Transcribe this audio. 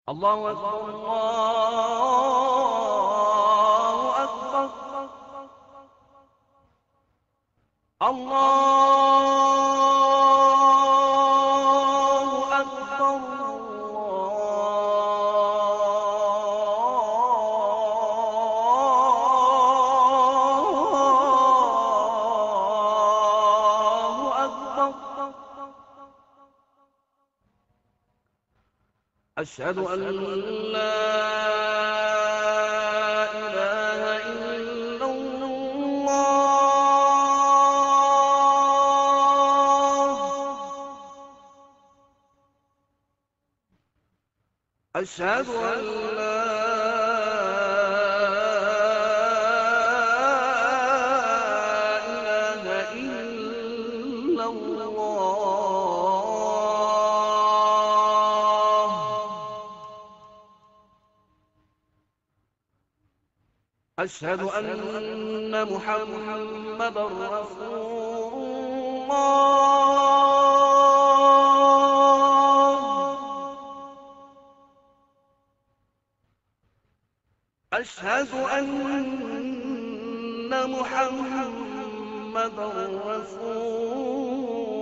الله أكبر الله أكبر الله أكبر الله أكبر. أشهد أن لا إله إلا الله. أشهد أن لا إله إلا الله. أشهد أن محمدًا رسول الله. أشهد أن محمدًا رسول